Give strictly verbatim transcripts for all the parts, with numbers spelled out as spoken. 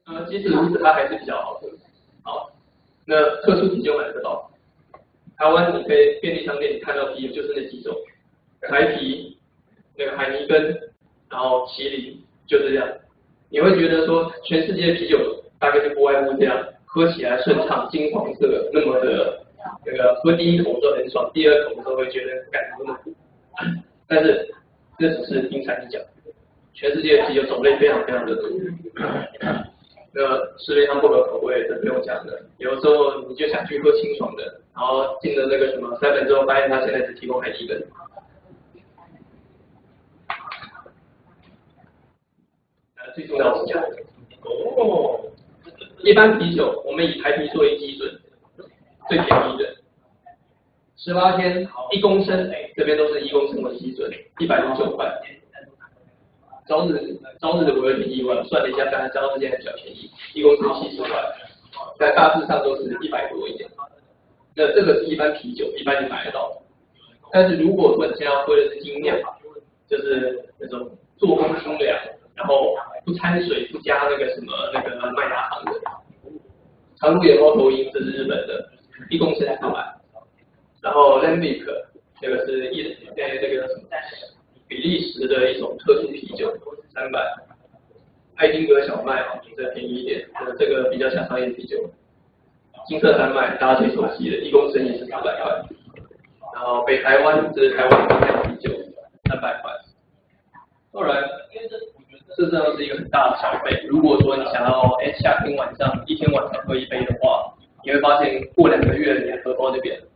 呃，即使如此，它还是比较好喝。好，那特殊啤酒买得到。台湾你可以便利商店你看到啤酒就是那几种，台啤、那个海尼根，然后麒麟，就这样。你会觉得说，全世界啤酒大概就不外乎这样，喝起来顺畅，金黄色，那么的那个喝第一口都很爽，第二口的时候会觉得感觉那么苦。但是这只是冰山一角，全世界啤酒种类非常非常的多。那市面上不合口味的不用讲的，有时候你就想去喝清爽的，然后进了那个什么三本之后，发现它现在只提供海尼根。呃，最重要是价格。哦，一般啤酒我们以台啤作为基准，最便宜的，十八天一公升，这边都是一公升为基准，一百零九块。朝日朝日的我有点意外，算了一下，当然朝日现在比较便宜，一公升七十块，在大致上都是一百多一点。那这个是一般啤酒，一般你买得到。但是如果说你现在要喝的是精酿，就是那种做工精良，然后不掺水、不加那个什么那个麦芽糖的，长鹿野猫头鹰这是日本的，一公升四百。然后 Lambic 这个是一呃这个什么？比利时的一种特殊啤酒，三百。爱丁格小麦啊，这个便宜一点，这个比较像商业啤酒。金色山脉大家最熟悉的，一公升也是四百块。然后北台湾这是台湾精酿啤酒，三百块。当然，这真的是一个很大的消费。如果说你想要哎夏天晚上一天晚上喝一杯的话，你会发现过两个月你的荷包就变了。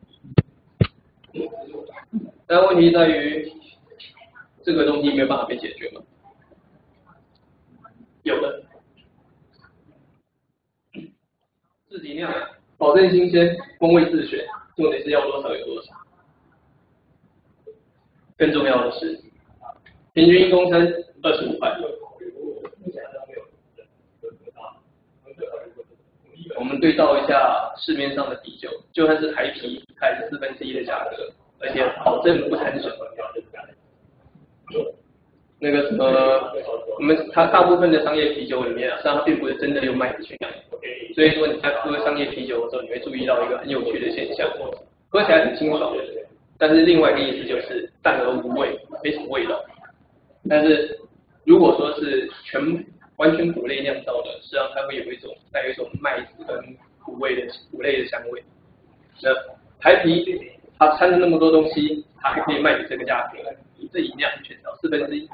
但问题在于，这个东西没有办法被解决吗？有的，自己酿，保证新鲜，风味自选，重点是要多少有多少。更重要的是，平均一公升二十五块。我们对照一下市面上的啤酒，就算是台啤，还是四分之一的价格，而且保证不掺水。那个什么，我们它大部分的商业啤酒里面啊，实际上它并不是真的用麦子去酿，所以说你在喝商业啤酒的时候，你会注意到一个很有趣的现象，喝起来很清爽，但是另外一个意思就是淡而无味，没什么味道。但是如果说是全完全谷类酿造的，实际上它会有一种带有一种麦子跟谷味的谷类的香味。那台啤它掺了那么多东西，它还可以卖你这个价格，你自己酿全条四分之一。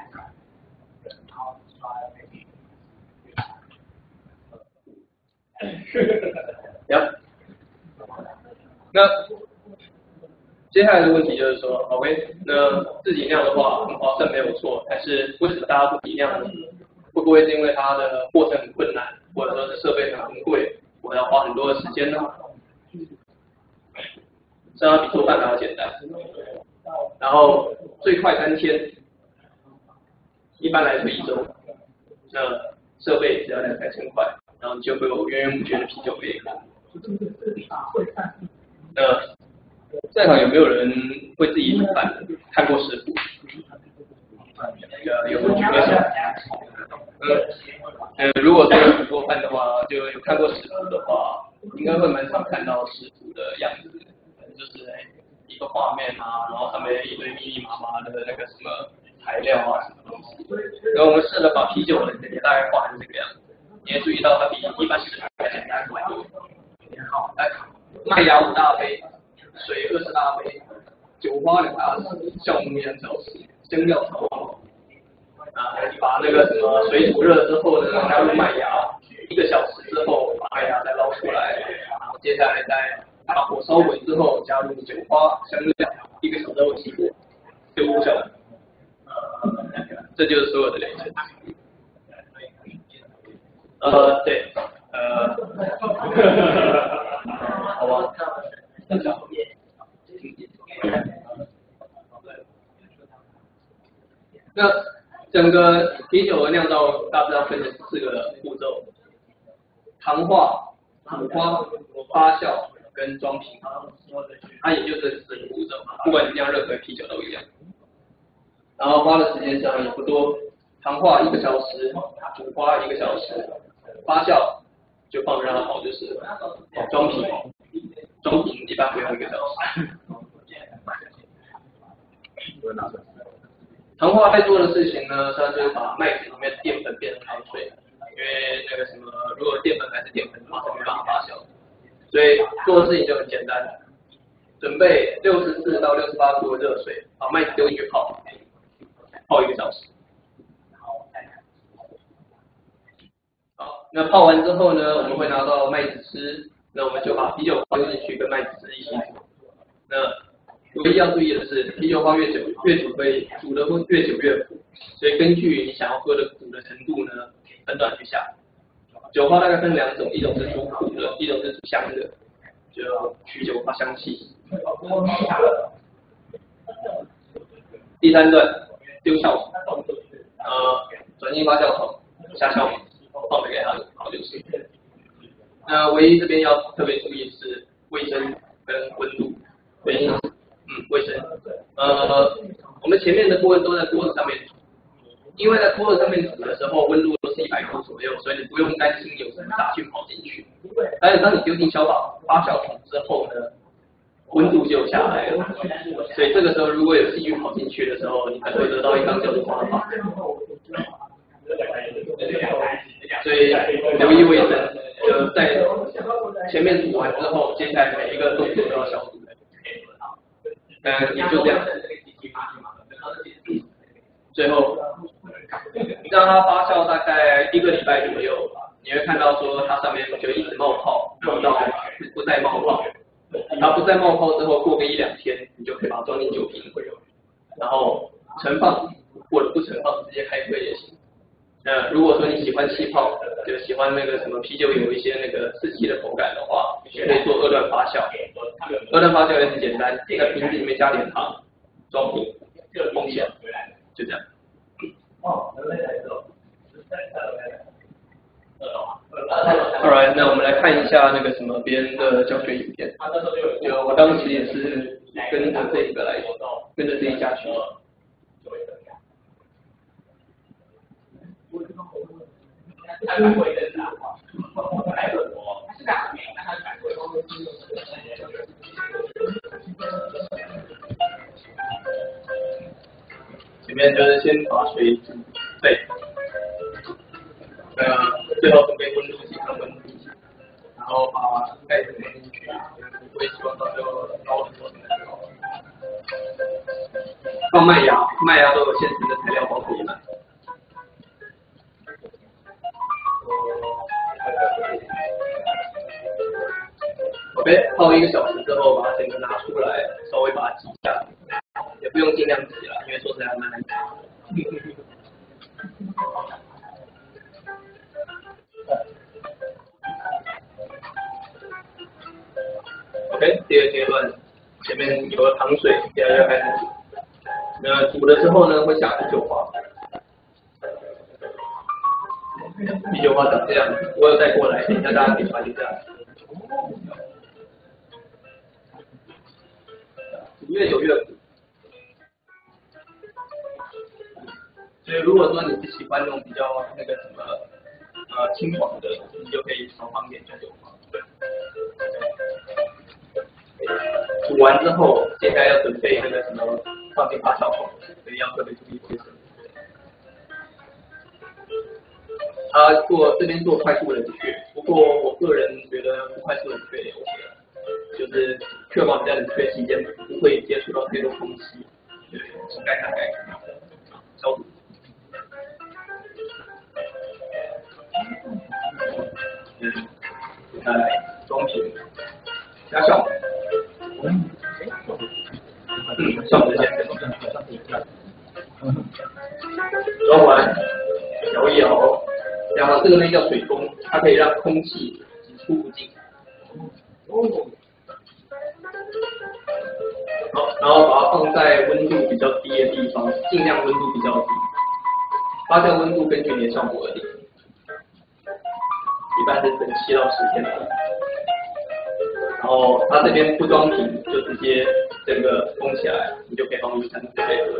呀，那接下来的问题就是说 ，OK， 那自己酿的话很划算没有错，但是为什么大家不自己酿呢？会不会是因为它的过程很困难，或者说是设备很昂贵，我要花很多的时间呢？这样比做饭还要简单，然后最快三天，一般来说一周，那设备只要两三千块，然后你就会有源源不绝的啤酒可以喝。那在场有没有人会自己煮饭？看过食谱？呃，有举个手。呃，如果说有做饭的话，就有看过食谱的话，应该会蛮常看到食谱的样子，就是一个画面啊，然后上面一堆密密麻麻的那个什么材料啊，什么东西。然后我们试着把啤酒的也大概画成这个样子，你会注意到它比一般食谱还简单很多。好，来，麦芽五大杯，水二十大杯，酒花两大匙，酵母两小时，香料调好。啊，你把那个什么水煮热之后呢，加入麦芽，一个小时之后把麦芽再捞出来，然后接下来再把火烧滚之后加入酒花、香料，一个小时后起锅，就无效了。这就是所有的流程。呃，对，呃，好吧。那整个啤酒的酿造大致上分成四个步骤：糖化、苦花、发酵跟装瓶。它也就是四个步骤，不管你酿任何啤酒都一样。然后花的时间上也不多，糖化一个小时，苦花一个小时， 发酵就放着让它跑就是了。装瓶，装瓶一般会用一个小时。糖化在做的事情呢，它就是把麦子里面的淀粉变成糖水，因为那个什么，如果淀粉还是淀粉的话，是没办法发酵。所以做的事情就很简单，准备六十四到六十八度的热水，把麦子丢进去泡，泡一个小时。好，那泡完之后呢，我们会拿到麦子汁，那我们就把啤酒花丢进去，跟麦子汁一起煮。那唯一要注意的是，啤酒花越久越煮会煮的会越久越苦，所以根据你想要喝的苦的程度呢，分段去下。酒花大概分两种，一种是煮苦的，一种是煮香的，就取酒花香气。第三段丢酵母，呃，转进发酵桶，下酵母，放着给它好就是。那唯一这边要特别注意是卫生跟温度，原因嗯卫生，呃，我们前面的部分都在锅子上面煮，因为在锅子上面煮的时候温度都是一百度左右，所以你不用担心有什么杂菌跑进去。还有当你丢进消保发酵桶之后呢，温度就下来了，所以这个时候如果有细菌跑进去的时候，你可能会得到一缸叫做花法。所以留意卫生，呃，在前面煮完之后，接下来每一个动作都要消毒。嗯，也就这样。最后让它发酵大概一个礼拜左右，你会看到说它上面就一直冒泡，冒到不再冒泡。它不再冒泡之后，过个一两天，你就可以把它装进酒瓶，然后盛放或者不盛放，直接开喝也行。那如果说你喜欢气泡，就喜欢那个什么啤酒有一些那个刺激的口感的话，可以做二段发酵。二段发酵也很简单，在瓶子里面加点糖，装瓶，封起来，就这样。Alright， 那我们来看一下那个什么别人的教学影片。就我当时也是跟着这个来，跟着这一家去。前面就是先把水煮沸，呃，最后准备温度计跟温度计，然后把盖子放进去，不会希望到最后高很多。放麦芽，麦芽都有现成的材料包可以买。OK， 泡一个小时之后，把它整个拿出来，稍微把它挤一下，也不用尽量挤了，因为说实在蛮难挤。OK， 第二阶段，前面有了糖水，接下来要开始煮。那煮的时候呢，会下啤酒花。啤酒花长这样，我有带过来，等一下大家可以发现这样。越久越苦，所以如果说你是喜欢那种比较那个什么呃清爽的，你就可以少放点啤酒花。煮完之后，接下来要准备那个什么放进发酵桶，所以要特别注意卫生。他做这边做快速冷却，不过我个人觉得不快速冷却也 OK 了，就是确保你在冷却期间不会接触到太多空气，对，请盖上盖子，消毒。嗯，再来装瓶，加酵母。嗯，酵母先装完，摇一摇。然后这个呢叫水封，它可以让空气只出不进。好，然后把它放在温度比较低的地方，尽量温度比较低。发酵温度根据你的效果而定，一般是等七到十天的。然后它这边不装瓶，就直接整个封起来，你就可以放入餐准备喝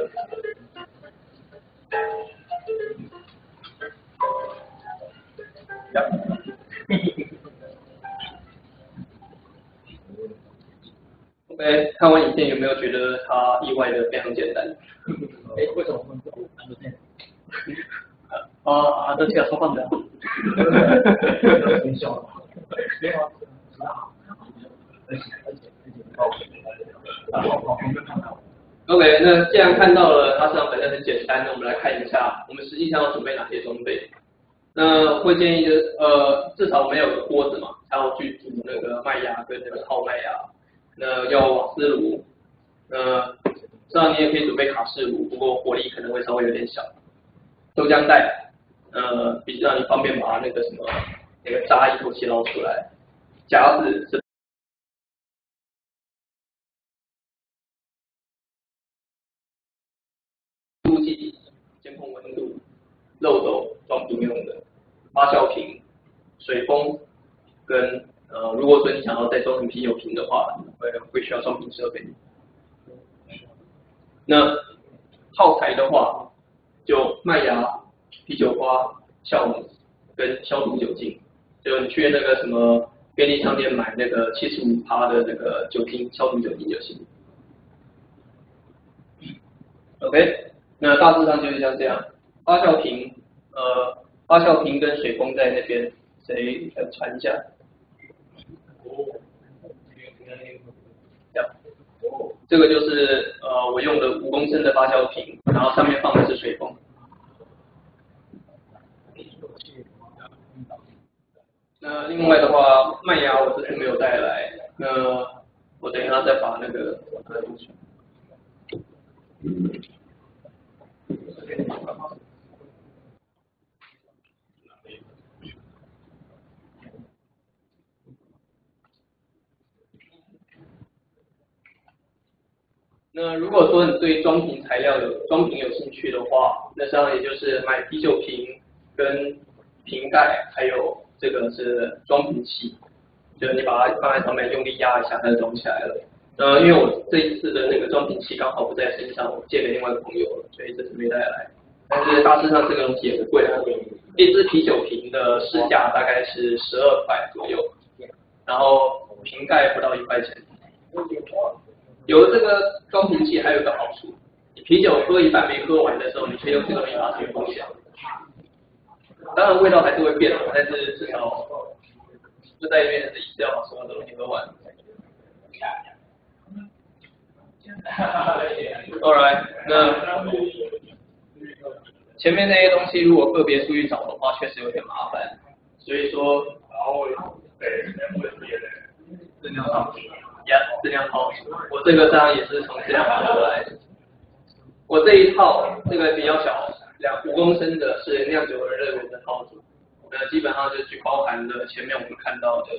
了。Yep. 哎，看完影片有没有觉得它意外的非常简单？ 哎，为什么会这么难的呢？啊啊，这个超棒的。很小的。没有啊。而且而且而且高。然后旁边看到。 OK， 那既然看到了它实际上本身很简单，那我们来看一下，我们实际上要准备哪些装备。那会建议的，呃，至少我们有个锅子嘛，才要去煮那个麦芽跟那个泡麦芽。那要瓦斯炉，那这样你也可以准备卡式炉，不过火力可能会稍微有点小。豆浆袋，呃，比较让你方便把那个什么那个渣一口气捞出来。夹子是。温度计监控温度，漏斗装瓶用的，发酵瓶、水封跟呃，如果说你想要再装成啤酒瓶的话，会会需要装瓶设备。那耗材的话，就麦芽、啤酒花、酵母跟消毒酒精，就你去那个什么便利商店买那个七十五趴的那个酒精消毒酒精就行。OK。那大致上就是像这样，发酵瓶，呃，发酵瓶跟水封在那边，谁来传一下？这个就是呃我用的五公升的发酵瓶，然后上面放的是水封。那另外的话，麦芽我这次没有带来，那我等一下再把那个拿出去。那如果说你对装瓶材料有装瓶有兴趣的话，那实际上也就是买啤酒瓶跟瓶盖，还有这个是装瓶器，就是你把它放在上面用力压一下，它就装起来了。呃，因为我这一次的那个装瓶器刚好不在身上，我借给另外一个朋友了，所以这次没带来。但是大致上这个东西也不贵啊，一支啤酒瓶的市价大概是十二块左右，然后瓶盖不到一块钱。有了这个装瓶器还有一个好处，你啤酒喝一半没喝完的时候，你可以用这个东西把它吹风响。当然味道还是会变的，但是至少就在里面是一定要把所有的东西喝完。Alright， 那前面那些东西如果个别出去找的话，确实有点麻烦，所以说，然后对，质量好。呀，质量好，我这个章也是从这样跑出来的。我这一套这个比较小，两五公升的是酿酒人乐园的套组，那基本上就是包含了前面我们看到的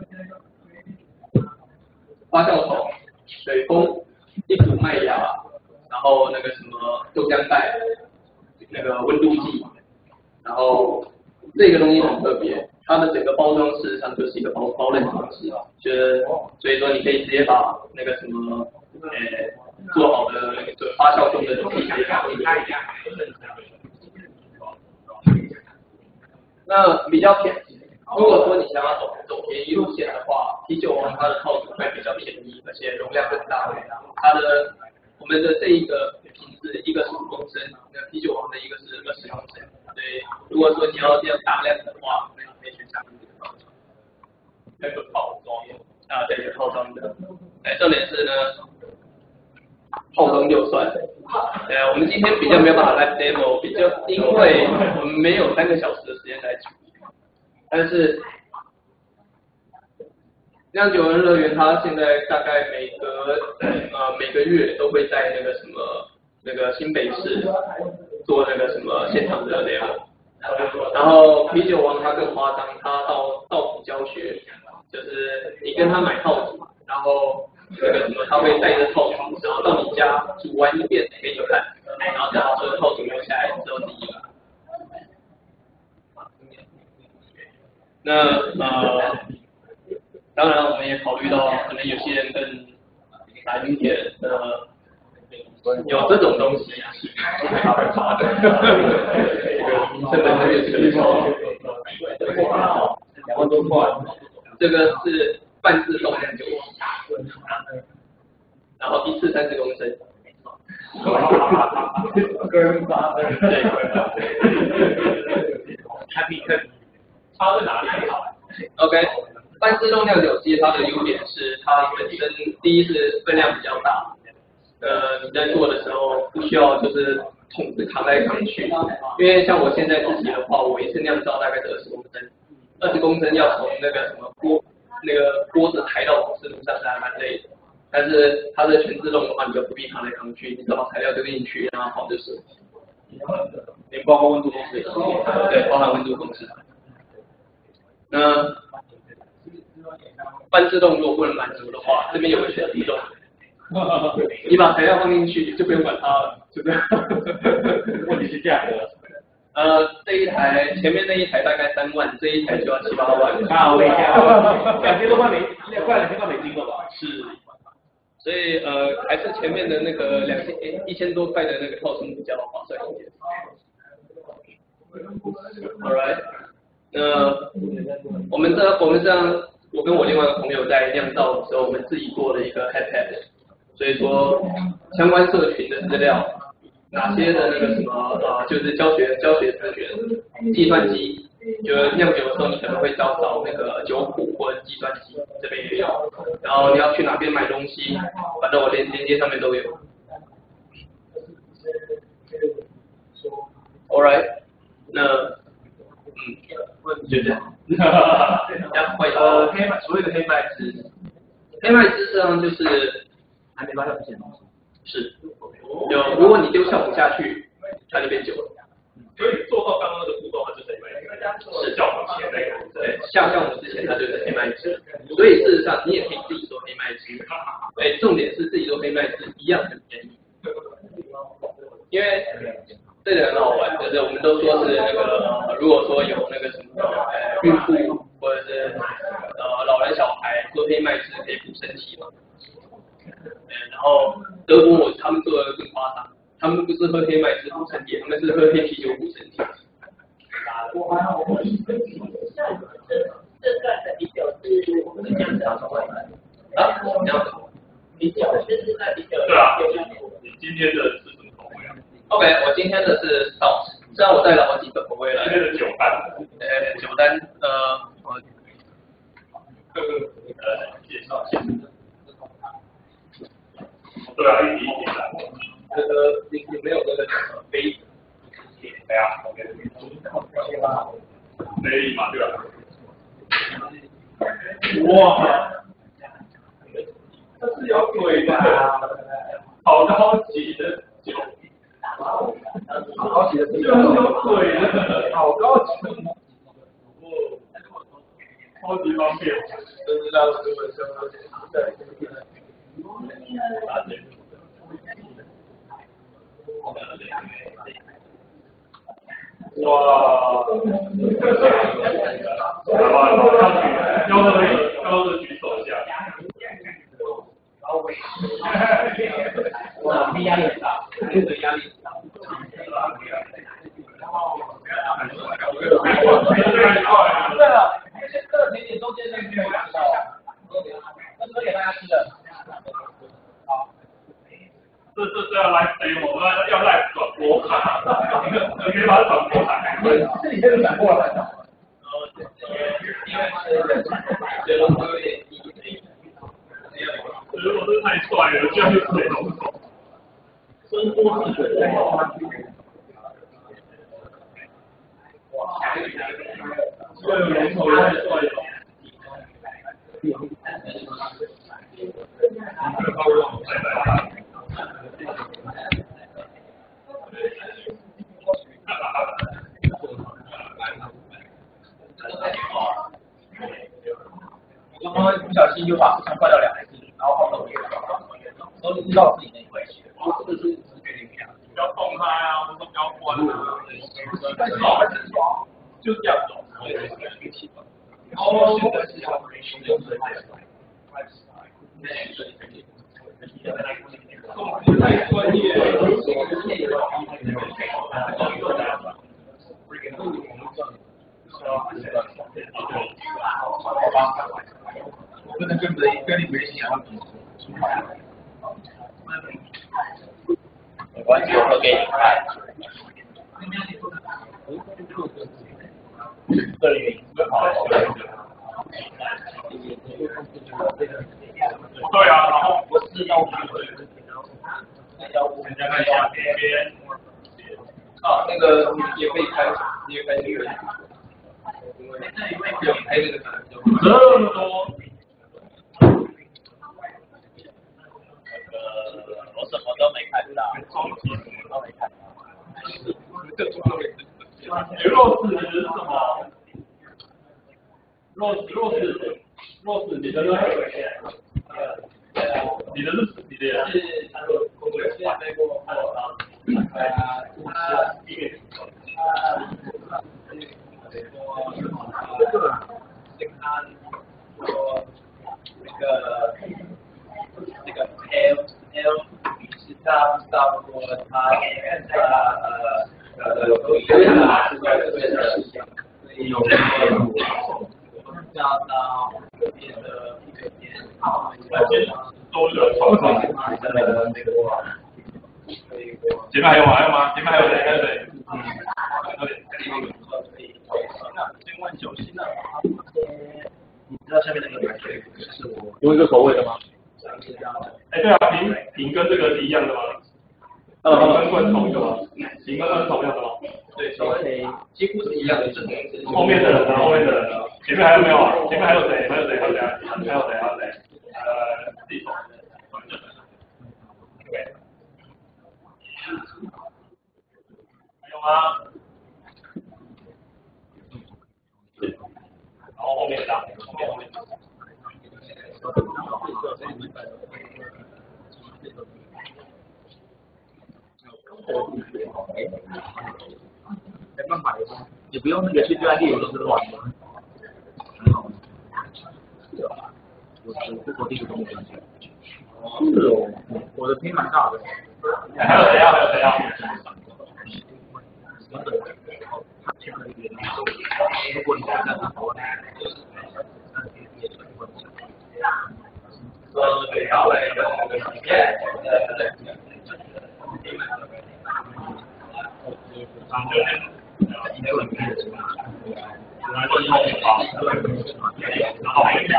发酵桶、水封、一组麦芽，然后那个什么豆浆袋、那个温度计，然后这个东西很特别。它的整个包装事实上就是一个包包刃方式，就是所以说你可以直接把那个什么，呃，做好的那个发酵用的东西直接放进去。那比较便宜，如果说你想要走走便宜路线的话，啤酒王它的套组会比较便宜，而且容量更大。它的我们的这一个瓶子，一个是五公升，那啤酒王的一个是二十公升。所以如果说你要这样大量的话，那你可以选下面这个套装。那个套装啊，对，有套装的。哎，重点是呢，套装就算。呃，我们今天比较没有办法来 demo， 比较因为我们没有三个小时的时间来处理。但是酿酒人乐园它现在大概每隔呃每个月都会在那个什么那个新北市做那个什么现场的 demo。然后啤酒王它更夸张，它到到府教学，就是你跟他买套组，然后那个什么他会带着套组，然后到你家煮完一遍给你看，然后再把所有套组留下来之后自己买。那呃，当然我们也考虑到可能有些人更难一点，呃。有这种东西是害怕被罚的，这个名称本身也是个错，两万多块，这个是半自动酿酒， 然后一次三十公升。 跟发的。 对。 Happy Cut。差在哪里 ？OK， 半自动酿酒机它的优点是它本身第一是分量比较大，呃你在做的时候不需要就是桶子扛来扛去，因为像我现在自己的话，我一次酿造大概是二十公升，二十公升要从那个什么锅那个锅子抬到火炉上是还蛮累的，但是它的全自动的话，你就不必扛来扛去，你只把材料丢进去，然后跑就是。 连包括温度控制。 对，包含温度控制。那半自动如果不能满足的话，这边有个全自动，你把材料放进去就不用管它了，就这样。 问题是价格。 呃，这一台前面那一台大概三万，这一台就要七八万。 啊，我一下，两千多块美，快两千块美金了吧？ 是。所以呃，还是前面的那个两千一千多块的那个套装比较划算一点。All right。那我们这我们这样，我跟我另外一个朋友在酿造的时候，我们自己做了一个 iPad， 所以说相关社群的资料，哪些的那个什么呃，就是教学教学资源，计算机，就是酿酒的时候你可能会找找那个酒谱或者计算机，这边也有，然后你要去哪边买东西，反正我连连接上面都有。All right， 那。嗯，就这样。要会呃黑麦，所谓的黑麦汁，黑麦汁实际上就是还没发酵之前。 是。有，如果你丢酵母下去，它就变酒了。 所以做到刚刚那个步骤，它就是黑麦汁。是酵母前那个。 对，下酵母之前它就是黑麦汁。所以事实上你也可以自己做黑麦汁。对，重点是自己做黑麦汁一样很便宜。因为。这个很好玩，就是我们都说是那个，呃、如果说有那个什么呃孕妇或者是呃老人小孩喝黑麦汁可以补身体嘛。嗯，然后德国他们做的更夸张，他们不是喝黑麦汁补身体，他们是喝黑啤酒补身体。 我还好，我们这这段的啤酒是我们这样子啊， 啊，这样子。 啤酒就是在啤酒。 对啊，你今天的是什么口味啊？ OK， 我今天的是 stout， 虽然我带了好几个口味来。 今天的酒单， 呃，酒单，呃，我， 呃，介绍一下。对啊，一题一题来。 这个你有没有那个杯子？ 对啊 ，OK。杯嘛，对吧？哇，这是有鬼的，好高级的酒。 好高级的， 就是有鬼的， 好高级， 哦，超级方便， 都知道这个什么对， 哇，来吧，高的高的举手一下， 哇，压力很大， 这个压力很大。 对了，这个甜点中间那个没有吃到，那是给大家吃的。好， 这这这要来谁？我们要来转播，你可以把它转过来。 这里面是转过来的。 呃，因为是水龙头有点低， 如果是太帅了，这样就是水龙头。 伸缩自水。 这个龙头太帅了。 刚刚不小心就把四川灌掉两次，然后放到别的地方，都知道自己没关系，这是直觉力量。 不要动它呀，或者不要关啊。就这样走。 哦，现在是要用水来水。 太专业了。 我不能跟别跟你没想要比出来。 没关系，我会给你看。这里好。对啊，然后不是要人家看一下这边。 啊，那个也可以开，也可以这个。有开这个可能就。 这么多。我什么都没看到，什么都没看到。鱼肉是什么？肉肉是肉是你的呢？你的是你的是工作人员带过，还有他，他他健康说那个那个 L L 是差差不多他他呃呃有一个拿出来这边的，所以有加到这边的一个点，都是超长的那个那个话。前面还有吗？还有吗？前面还有谁？还有谁？嗯，千万小心啊！你知道下面那个是我用一个口味的吗？ 哎，对啊，平平跟这个是一样的吗？呃，平跟罐头一个吗？平跟罐头一样的吗？ 对，稍微几乎是一样的，正常。 后面的人呢？后面的人呢？前面还有没有啊？前面还有谁？还有谁？还有谁？还有谁？还有谁？呃，自己说。对。还有吗？然后后面的，后面后面。 没办法，也不用那个去专利，都是软的。很好。是啊，我我我第一个东西。是哦，我的拼蛮大的。 还有谁啊？还有谁啊？ 他签了一个，如果你想看他头，那也也是问题。 说对，然后那个那个里面，对对。然后就一个里面是吧？然后以后好，然后还有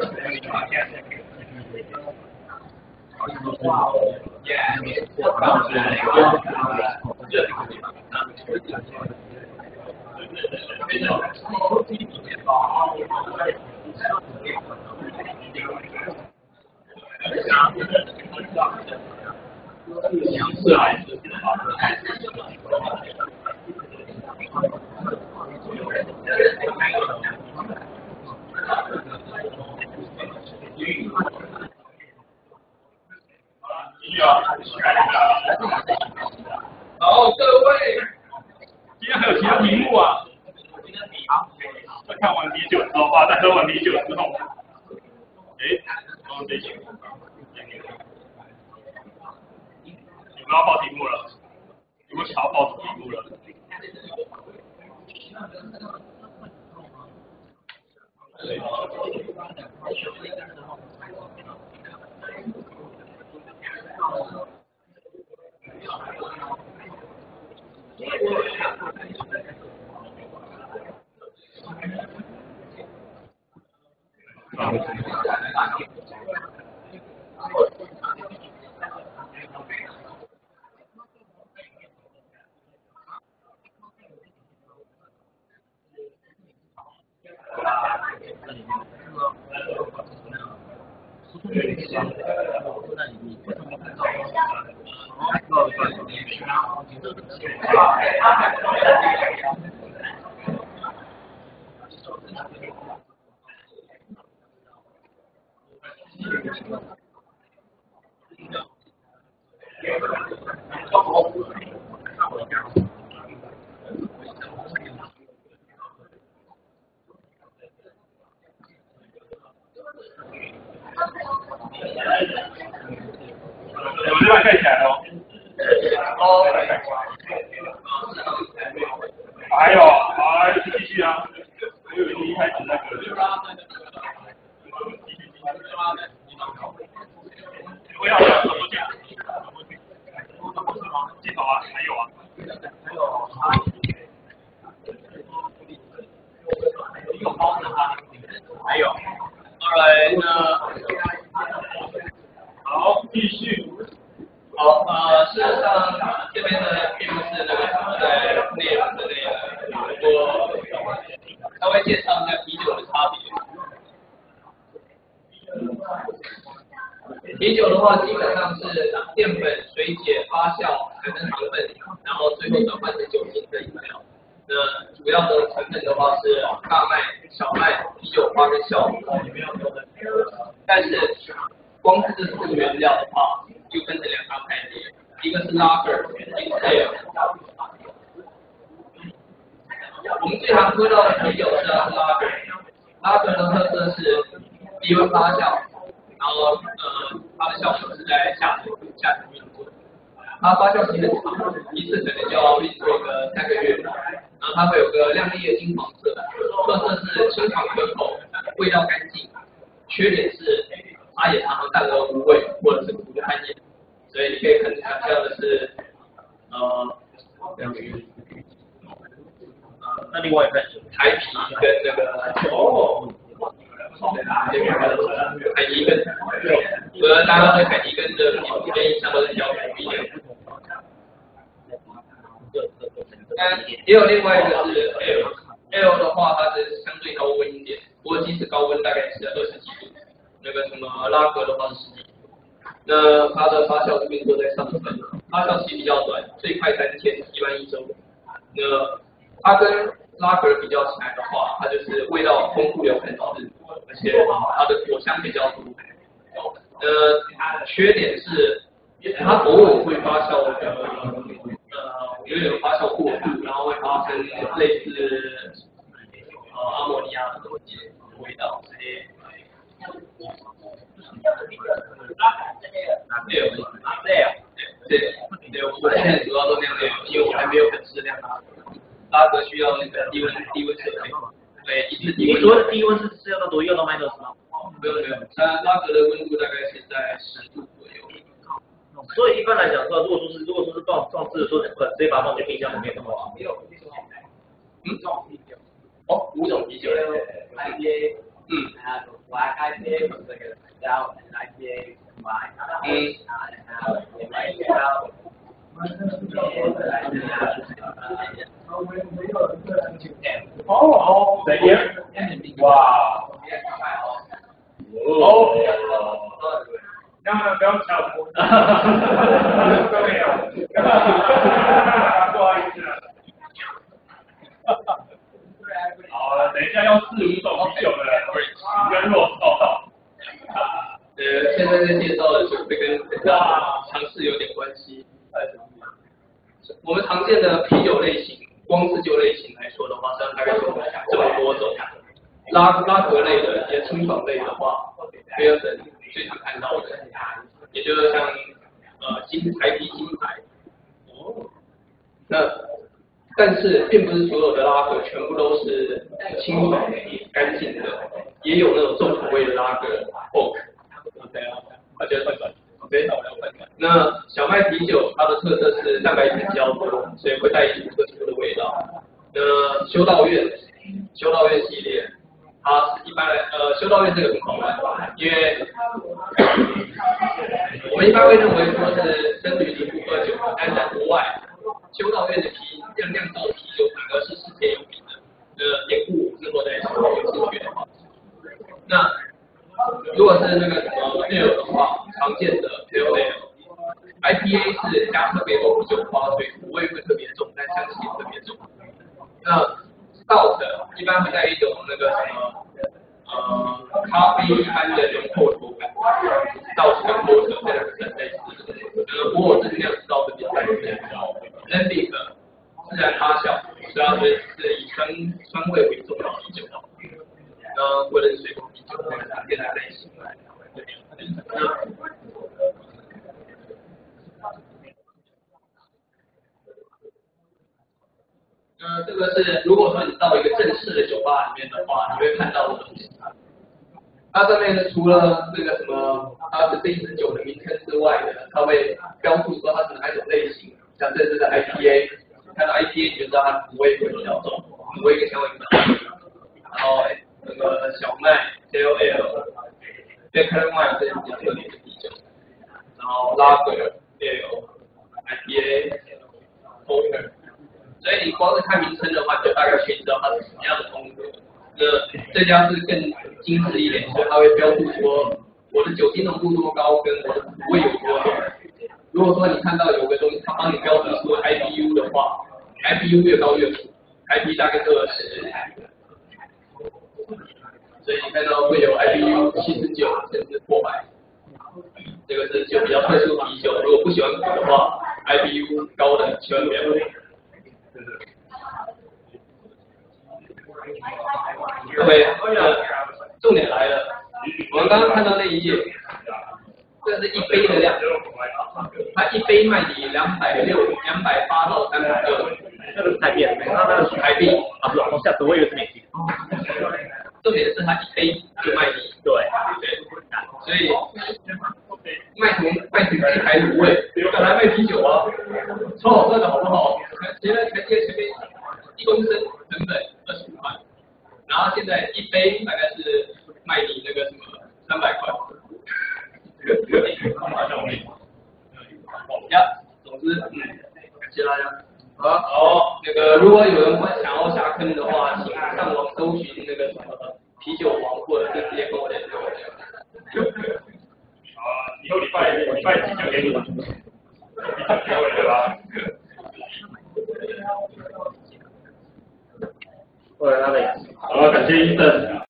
哇，耶！当时那个这个地方，是啊，好，各位，今天还有其他题目啊？在看完啤酒之后，啊，在喝完啤酒之后，哎，刚刚这些，有没有报题目了？有没有想要报题目了？我这边盖起来了。哦。还有，还继续啊！我以为你一开始那个。不要不要，我讲。 来，那好，继续。 好，呃，事实上这边呢，并不是那个什么在内容之类的，我稍微介绍一下啤酒的差别。啤酒的话，基本上是淀粉、水解、发酵产生糖分，然后最后转换成酒精的饮料。那主要的成分的话是大麦、小麦、啤酒花跟酵母。但是光是这四个原料的话，就分成两大派别，一个是 lager， 一个是 ale。我们最常喝到的啤酒是 lager，lager 的特色是低温发酵。然后呃，它的酵母是在下层下层运作，它发酵期很长，一次可能就要运作个三个月。然后它会有个亮丽的金黄色，特色是清爽可口，味道干净。缺点是它也常常淡而无味，或者是苦的汗颜。所以你可以很想象的是，呃， 那另外一份台啤跟那个哦。海尼根，呃，大家对海尼根的普遍印象都是比较不一样。但也有另外一个是 ale，ale 的话它是相对高温一点，不过即使高温大概是二十几度。那个什么拉格的话是十几度。那它的发酵运作在上层，发酵期比较短，最快三天，一般一周。那它跟拉格比较起来的话，它就是味道丰富有层次，而且它的果香比较足。呃，缺点是它偶尔会发酵的，呃，有点发酵过度，然后会发生类似呃阿摩尼亚的东西味道。对，对，对，我现在主要都那样的，因为我还没有很适量拉格。拉格需要那个低温低温设备，对，一次低温。 你说的低温是是要到多要到 minus 吗？ 没有没有，它拉格的温度大概是在十度左右。 所以一般来讲说，如果说是如果说是放放置说直接把它放进冰箱里面的话， 没有， 嗯，哦，五种啤酒。 来些， 嗯， 啊，我开些这个，然后来些买， 嗯， 然后来些到。 哦，怎样？哇！哦，让他们不要抢我。都没有。不好意思。好了，等一下要四五种啤酒的，你跟弱报道。 呃，现在在介绍的酒会跟大家尝试有点关系。我们常见的啤酒类型，光是酒类型来说的话，实际上大概就这么多种。拉拉格类的，也清爽类的话，菲尔森最常看到的，也就是像呃金台啤金牌。哦。那但是并不是所有的拉格全部都是清爽干净的，也有那种重口味的拉格 ，oak。OK 啊，大家快转。OK， 那我要快转。那小麦啤酒它的特色是蛋白质比较多，所以会带一股特殊的味道。那修道院，修道院系列，它是一般来呃修道院这个很好玩，因为我们一般会认为说是僧侣里不喝酒，但是在国外，修道院的啤酿酿造的啤酒反而是世界有名的。呃，典故之后再说有兴趣的话，那如果是那个什么 ale 的话，常见的 pale ale。I P A 是加特别多啤酒花，所以苦味会特别重，但香气也特别重。那 stout 一般会带一种那个什么呃咖啡一般的浓厚口感 ，stout 跟 porter 这两个是很类似的。呃，不过我这辆 stout 比较比较高 ，lambic 自然发酵，主要是是以酸酸味为重的啤酒。呃，或者是水果啤酒或者常见的类型。呃，这个是如果说你到一个正式的酒吧里面的话，你会看到的东西。它上面呢，除了这个什么它的这一支酒的名称之外呢，它会标注说它是哪一种类型，像这支的 I P A， 看到 I P A 你就知道它苦味会比较重，苦味跟香味比较重。然后那个小麦 J O L 开放卖这些比较特别的啤酒，然后拉格、ale、I P A、Porter， 所以你光是看名称的话，就大概可以知道它是什么样的风格。那这家是更精致一点，所以它会标注说我的酒精浓度多高，跟我的苦味有多重。如果说你看到有个东西，它帮你标注出 I B U 的话 ，I B U 越高越苦 ，I P 大概是二十。所以你看到会有 I B U 七十九甚至破百，这个是就比较特殊的啤酒。如果不喜欢苦的话 ，I B U 高的千万不要喝。OK， 呃，重点来了，我们刚刚看到那一页，这是一杯的量，它一杯卖你两百六、两百八到三百六， 那个是台币，那那个是台币啊，不是，我下次我以为是美金。 重点是它一杯就卖你， 对对，所以卖什么卖什么鸡排卤味，本来卖啤酒啊，超好赚的好不好？前面前面前面一公升成本二十五块，然后现在一杯大概是卖你那个什么三百块。呀，总之，嗯，感谢大家。好，好，那个如果有人想要下坑的话，请上网搜寻那个什么啤酒王，或者是直接跟我联络。 啊，以后礼拜礼拜几就给你，给我对吧？ 我来那里。 好，感谢医生。